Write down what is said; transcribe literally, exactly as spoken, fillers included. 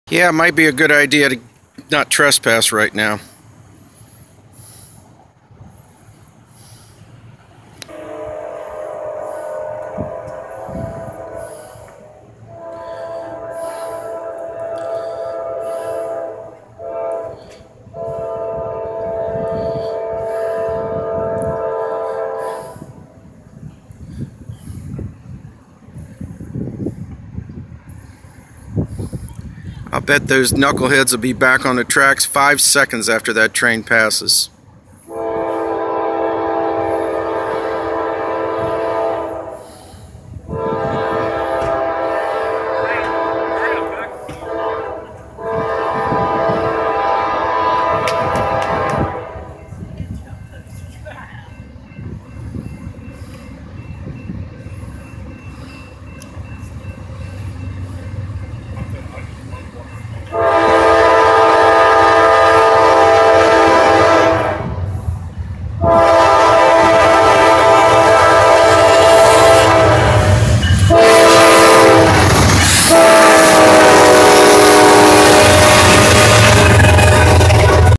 Yeah, it might be a good idea to not trespass right now. I'll bet those knuckleheads will be back on the tracks five seconds after that train passes.